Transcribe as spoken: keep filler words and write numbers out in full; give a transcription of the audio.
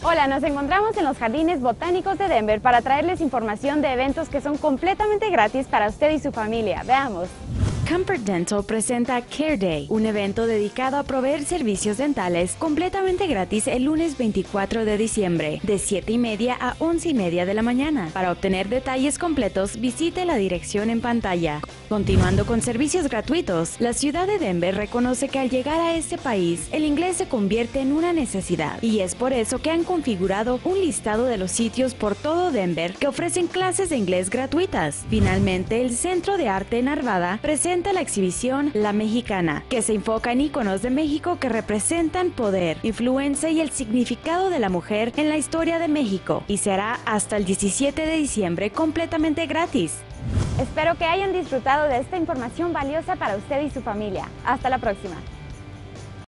Hola, nos encontramos en los Jardines Botánicos de Denver para traerles información de eventos que son completamente gratis para usted y su familia. Veamos. Comfort Dental presenta Care Day, un evento dedicado a proveer servicios dentales completamente gratis el lunes veinticuatro de diciembre, de siete y media a once y media de la mañana. Para obtener detalles completos, visite la dirección en pantalla. Continuando con servicios gratuitos, la ciudad de Denver reconoce que al llegar a este país, el inglés se convierte en una necesidad, y es por eso que han configurado un listado de los sitios por todo Denver que ofrecen clases de inglés gratuitas. Finalmente, el Centro de Arte en Arvada presenta la exhibición La Mexicana, que se enfoca en íconos de México que representan poder, influencia y el significado de la mujer en la historia de México, y se hará hasta el diecisiete de diciembre completamente gratis. Espero que hayan disfrutado de esta información valiosa para usted y su familia. Hasta la próxima.